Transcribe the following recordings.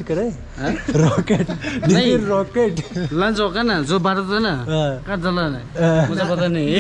करें? रॉकेट नहीं, rocket lunch होगा ना जो भारत है ना कहाँ चला है मुझे पता नहीं।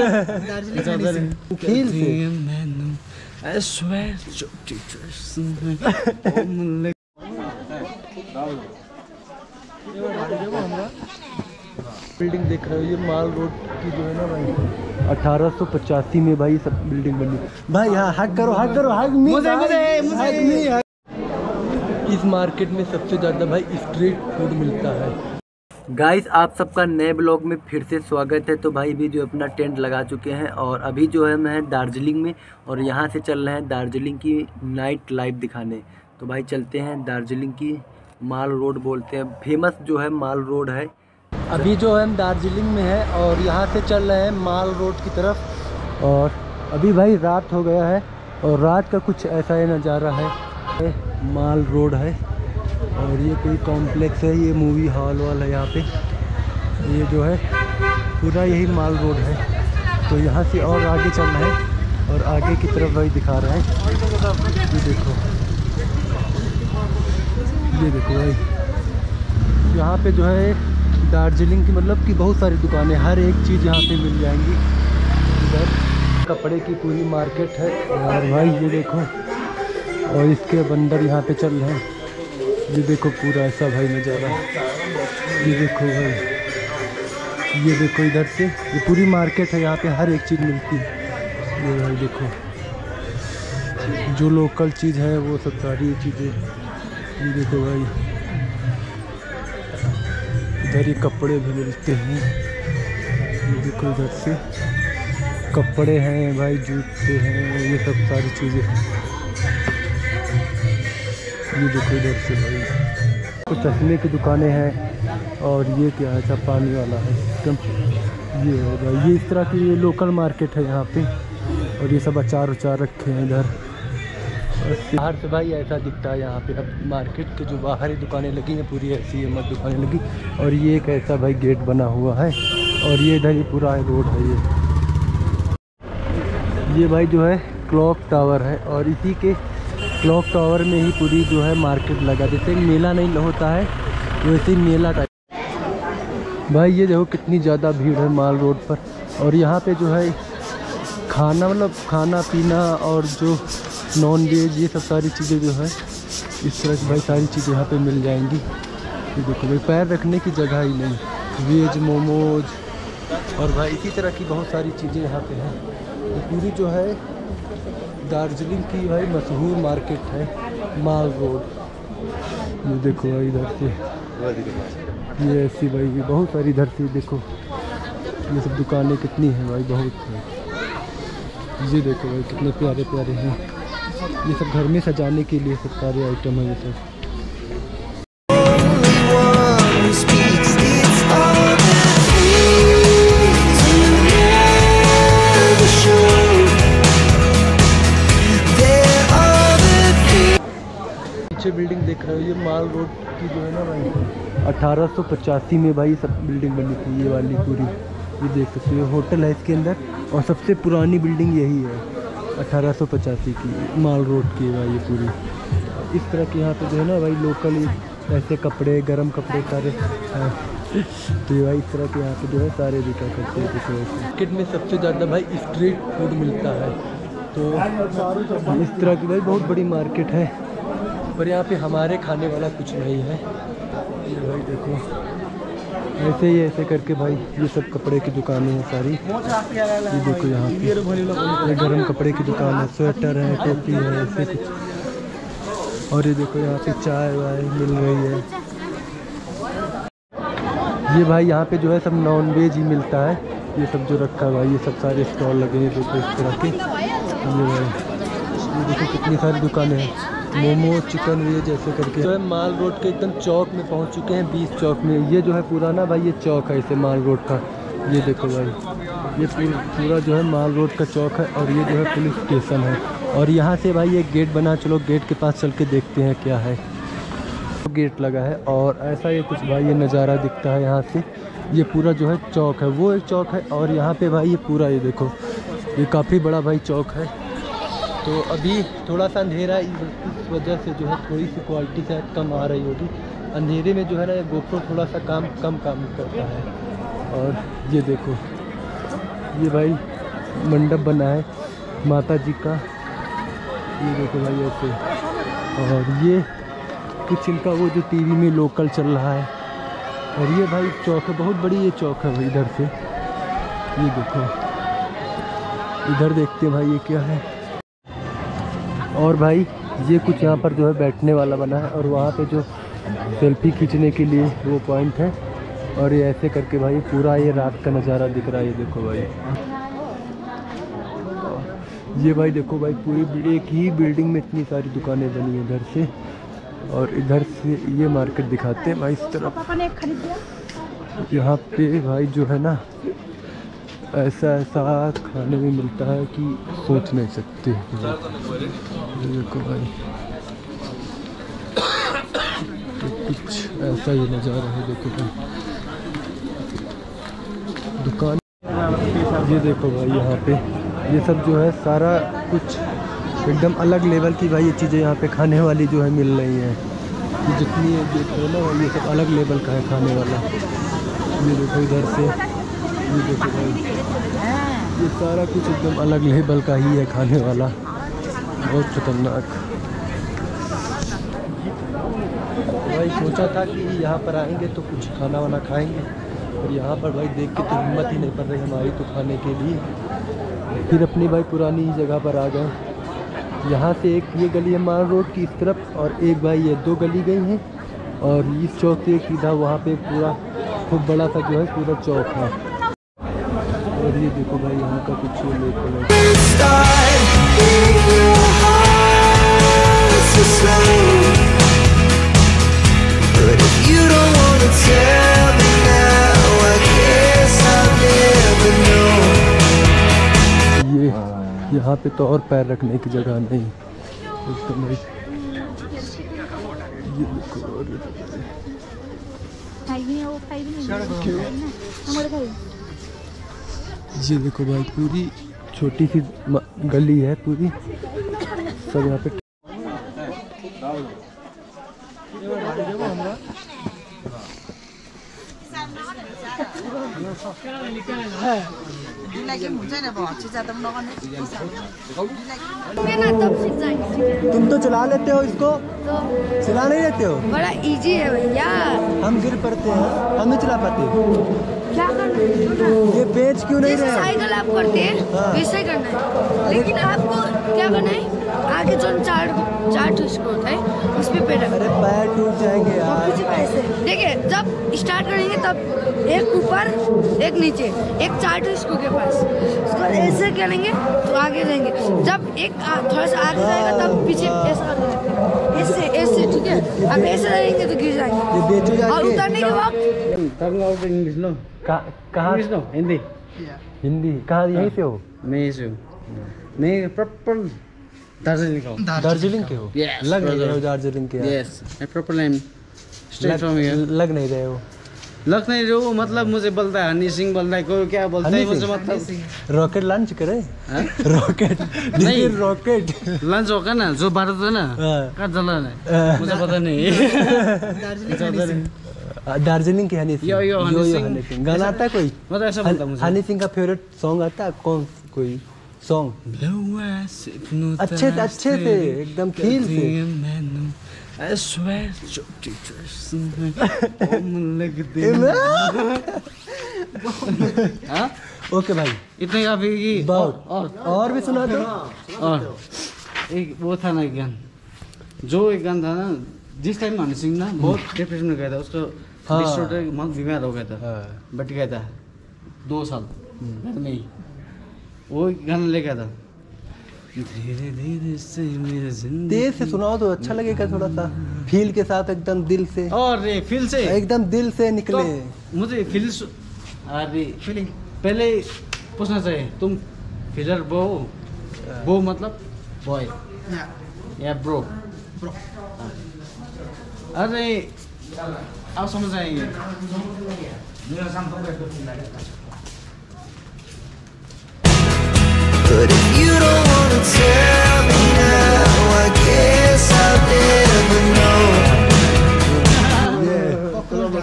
बिल्डिंग देख रहे हो, ये माल रोड की जो है ना भाई 1885 में भाई सब बिल्डिंग बनी भाई। यहाँ हक करो, हक करो, हक मी, मुझे इस मार्केट में सबसे ज़्यादा भाई स्ट्रीट फूड मिलता है। गाइस आप सबका नए ब्लॉग में फिर से स्वागत है। तो भाई भी जो अपना टेंट लगा चुके हैं और अभी जो है मैं दार्जिलिंग में और यहाँ से चल रहे हैं दार्जिलिंग की नाइट लाइफ दिखाने। तो भाई चलते हैं दार्जिलिंग की माल रोड बोलते हैं, फेमस जो है माल रोड है। अभी जो है हम दार्जिलिंग में है और यहाँ से चल रहे हैं माल रोड की तरफ। और अभी भाई रात हो गया है और रात का कुछ ऐसा ही नज़ारा है। माल रोड है और ये कोई कॉम्प्लेक्स है, ये मूवी हॉल वाला है यहाँ पे। ये जो है पूरा यही माल रोड है। तो यहाँ से और आगे चलना है और आगे की तरफ भाई दिखा रहे हैं। ये देखो भाई, यहाँ पे जो है दार्जिलिंग की मतलब कि बहुत सारी दुकानें, हर एक चीज़ यहाँ पे मिल जाएंगी। इधर कपड़े की पूरी मार्केट है और भाई ये देखो, और इसके अंदर यहाँ पे चल रहे हैं। ये देखो पूरा ऐसा भाई नज़ारा, ये देखो भाई, ये देखो इधर से ये पूरी मार्केट है, यहाँ पे हर एक चीज़ मिलती है। ये भाई देखो जो लोकल चीज़ है वो सब सारी चीज़ें। ये देखो भाई इधर ये कपड़े भी मिलते हैं। ये देखो इधर से कपड़े हैं भाई, जूते हैं, ये सब सारी चीज़ें हैं। ये देखो इधर से भाई कुछ चश्मे की दुकानें हैं और ये क्या है, अच्छा पानी वाला है एकदम। ये है भाई, ये इस तरह की ये लोकल मार्केट है यहाँ पे। और ये सब अचार उचार रखे हैं इधर। बाहर से भाई ऐसा दिखता है यहाँ पे। अब मार्केट के जो बाहरी दुकानें लगी हैं पूरी ऐसी मत दुकानें लगी। और ये एक ऐसा भाई गेट बना हुआ है और ये इधर ही पूरा रोड है। ये भाई जो है क्लॉक टावर है और इसी के क्लॉक टावर में ही पूरी जो है मार्केट लगा। जैसे मेला नहीं होता है वैसे ही मेला टाइप। भाई ये देखो कितनी ज़्यादा भीड़ है माल रोड पर। और यहाँ पे जो है खाना मतलब खाना पीना और जो नॉन वेज ये सब सारी चीज़ें जो है इस तरह की भाई सारी चीज़ें यहाँ पे मिल जाएंगी। ये देखो भाई पैर रखने की जगह ही नहीं, वेज मोमोज और भाई इसी तरह की बहुत सारी चीज़ें यहाँ पे हैं। ये पूरी जो है दार्जिलिंग की भाई मशहूर मार्केट है माल रोड। ये देखो भाई इधर से ये ऐसी भाई ये बहुत सारी इधर से देखो ये सब दुकानें कितनी हैं भाई, बहुत है। ये देखो भाई कितने प्यारे प्यारे हैं, ये सब घर में सजाने के लिए सब सारे आइटम है ये सब। पीछे बिल्डिंग देख रहे हो, ये माल रोड की जो है ना भाई 1885 में भाई सब बिल्डिंग बनी थी ये वाली पूरी। ये देख सकते हो होटल है इसके अंदर और सबसे पुरानी बिल्डिंग यही है 1885 की माल रोड की भाई ये पूरी। इस तरह के यहाँ पे जो है ना भाई लोकल ऐसे कपड़े गर्म कपड़े सारे तो ये भाई इस तरह के यहाँ पे जो है सारे बिका करते हैं। मार्केट में सबसे ज़्यादा भाई स्ट्रीट फूड मिलता है। तो इस तरह की भाई बहुत बड़ी मार्केट है पर यहाँ पे हमारे खाने वाला कुछ नहीं है। ये भाई देखो ऐसे ही ऐसे करके भाई ये सब कपड़े की दुकानें हैं सारी। ये देखो यहाँ पे गर्म कपड़े की दुकान है, स्वेटर है, टोपी है, ऐसे कुछ। और ये देखो यहाँ पे चाय वाय मिल रही है। ये भाई यहाँ पे जो है सब नॉन वेज ही मिलता है। ये सब जो रखा है भाई ये सब सारे स्टॉल लगे हैं देखो इस तरह के। ये भाई ये देखो कितनी सारी दुकानें हैं, मोमो चिकन वेज ऐसे करके। जो है माल रोड के एकदम चौक में पहुंच चुके हैं, 20 चौक में। ये जो है पूरा ना भाई ये चौक है इसे माल रोड का। ये देखो भाई ये पूरा जो है माल रोड का चौक है और ये जो है पुलिस स्टेशन है। और यहाँ से भाई एक गेट बना, चलो गेट के पास चल के देखते हैं क्या है। गेट लगा है और ऐसा ये कुछ भाई ये नज़ारा दिखता है यहाँ से। ये पूरा जो है चौक है, वो एक चौक है और यहाँ पे भाई ये पूरा ये देखो ये काफ़ी बड़ा भाई चौक है। तो अभी थोड़ा सा अंधेरा है, इस वजह से जो है थोड़ी सी क्वालिटी शायद कम आ रही होगी। अंधेरे में जो है ना ये GoPro थोड़ा सा कम काम करता है। और ये देखो, ये भाई मंडप बना है माता जी का, ये देखो भाई ऐसे। और ये कुछ इनका वो जो टीवी में लोकल चल रहा है। और ये भाई चौक है, बहुत बड़ी ये चौक है भाई। इधर से ये देखो, इधर देखते हैं भाई ये क्या है। और भाई ये कुछ यहाँ पर जो है बैठने वाला बना है, और वहाँ पे जो सेल्फी खींचने के लिए वो पॉइंट है। और ये ऐसे करके भाई पूरा ये रात का नज़ारा दिख रहा है। ये देखो भाई, ये भाई देखो भाई पूरी एक ही बिल्डिंग में इतनी सारी दुकानें बनी है इधर से। और इधर से ये मार्केट दिखाते हैं भाई इस तरफ। यहाँ पे भाई जो है ना ऐसा खाने में मिलता है कि सोच नहीं सकते। देखो भाई कुछ ऐसा ही नज़ारा है। देखो भाई दुकान, ये देखो भाई यहाँ पे ये सब जो है सारा कुछ एकदम अलग लेवल की भाई ये चीज़ें यहाँ पे खाने वाली जो है मिल रही हैं। ये जितनी ये देख रहे हो ना, ये सब अलग लेवल का है खाने वाला। ये देखो इधर से, ये देखो भाई ये सारा कुछ एकदम अलग लेवल का ही है खाने वाला, बहुत खतरनाक। भाई सोचा था कि यहाँ पर आएंगे तो कुछ खाना वाना खाएंगे, और यहाँ पर भाई देख के तो हिम्मत ही नहीं पड़ रही हमारी तो खाने के लिए। फिर अपनी भाई पुरानी जगह पर आ गए। यहाँ से एक ये गली है माल रोड की इस तरफ, और एक भाई ये 2 गली गई हैं। और इस चौक से सीधा वहाँ पे पूरा खूब बड़ा सा जो है पूरा चौक है। और ये देखो भाई यहाँ का कुछ लोकल ये यहाँ पे तो और पैर रखने की जगह नहीं एकदम। ये देखो भाई पूरी छोटी सी गली है पूरी, सब यहाँ पे। तुम तो चला लेते हो इसको, चला नहीं लेते हो? बड़ा इजी है भैया। हम गिर पड़ते हैं, हम नहीं चला पाते। क्या करना है? ये बेच क्यों नहीं रहे? साइकिल आप करते हैं वैसे ही करना है, लेकिन आपको क्या करना है, आगे जो चार ठुस्क होता है उस पे पैर। अरे पैर टूट जाएंगे यार। कुछ पैसे देखिए, जब स्टार्ट करेंगे तब एक ऊपर एक नीचे, एक 4 ठुस्क के पास, उसको ऐसे करेंगे तो आगे रहेंगे। जब एक थोड़ा सा आगे जाएगा तब पीछे ऐसे ऐसे, ठीक है? अब ऐसे रहेंगे तो गिर जाएंगे। और उतरने के बाद इंग्लिश लो, कहाँ? हिंदी। हिंदी कहाँ? यहीं से हो? मैं प्रॉपर दार्जिलिंग का। दार्जिलिंग के हो? Yes, लग नहीं brother. रहे हो दार्जिलिंग के? Yes, my proper name. Straight from here. लग नहीं रहे हो? लग नहीं रहे हो मतलब मुझे बोलता है हनी सिंह, बोलता है कोई क्या बोलता है मुझे, मतलब रॉकेट लॉन्च करे? रॉकेट नहीं, रॉकेट लंच होगा ना जो भारत है ना, कहाँ जला है मुझे पता नहीं। दार्जिलिंग के हनी सिंह। यो हनी सिंह गाना आता है कोई? मतलब ऐसा बोलता मुझे। हनी सिंह का फेवरेट सॉन्ग आता है कौन? कोई सॉन्ग अच्छे से एकदम फील से। I swear, ओके भाई, इतने काफी की बहुत और भी सुना दो। और एक वो था ना गान, जो एक गान था ना जिस टाइम हनी सिंह ना बहुत डिप्रेशन में गया था, उसको डिस्ट्रोट बहुत बीमार हो गया था, बट गया था 2 साल घर में ही, वो गाना लेकर था। धीरे धीरे से मेरे जिंदगी, तेज से सुनाओ तो अच्छा लगेगा, थोड़ा सा फील के साथ एकदम दिल से। और फील से एकदम दिल से निकले तो मुझे फील। अरे फीलिंग पहले पूछना चाहिए, तुम फीलर बो मतलब बॉय या ब्रो? अरे आप समझ आएंगे। But if you don't wanna tell me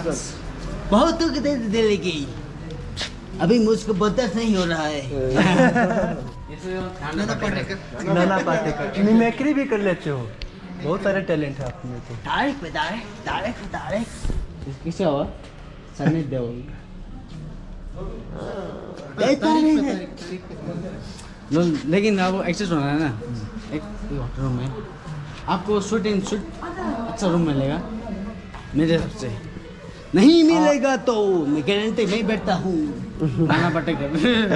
बहुत तो कितने दे लेगी, अभी मुझको बर्दाश्त नहीं हो रहा है। नाना पाटेकर मिमिक्री भी कर लेते हो, बहुत सारे टैलेंट है आप में तो। किसे हुआ? सनी देओल। लेकिन अब एक्सेस होना है ना, एक होटल रूम में आपको शूट इन शूट अच्छा रूम मिलेगा मेरे हिसाब से। नहीं मिलेगा तो मैं गारंटी में बैठता हूँ। नाना पाटेकर।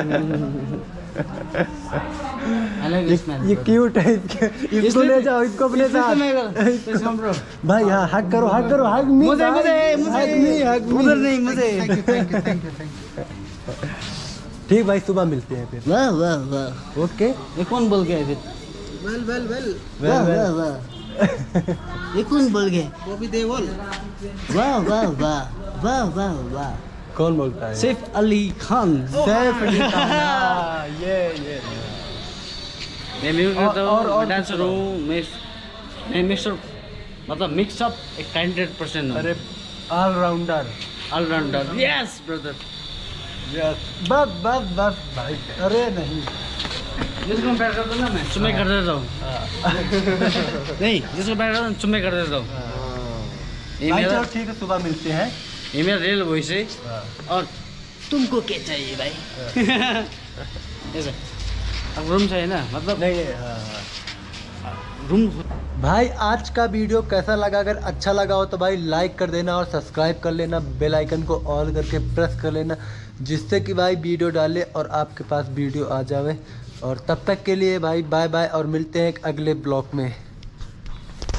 ये क्यूट है, इसको ले जाओ, इसको अपने साथ। भाई हाँ, हग करो, हग करो, हग मी, मुझे उधर नहीं, मुझे। ठीक भाई, सुबह मिलते हैं फिर। वाह वाह वाह, ओके। ये कौन बोल गया फिर? वाह वाह वाह, ये कौन बोल गया? बॉबी देओल। वाह वाह वाह वाह वाह वाह, कौन बोलता है? सैफ अली खान। सैफ अली खान, ये मैं म्यूजिक करता हूँ, मैं डांसर हूँ, मैं मिक्सर, मतलब मिक्सअप एक 100% हूँ। अरे allrounder, allrounder, yes brother. Yes, बस बस बस भाई, अरे नहीं, जिसको मैं बैठ करता हूँ ना, मैं चुम्मे कर देता हूँ। नहीं, जिसको बैठ करता हूँ चुम्मे कर देता हूँ। ये भाई मेरा, चलो ठीक है, सुबह मिलते हैं। ये मेरा रियल वॉइस है। और तुमको क्या चाहिए भाई? ऐसा अब रूम चाहिए ना, मतलब नहीं, रूम। भाई आज का वीडियो कैसा लगा? अगर अच्छा लगा हो तो भाई लाइक कर देना और सब्सक्राइब कर लेना, बेल आइकन को ऑल करके प्रेस कर लेना, जिससे कि भाई वीडियो डाले और आपके पास वीडियो आ जावे। और तब तक के लिए भाई बाय बाय, और मिलते हैं एक अगले ब्लॉग में।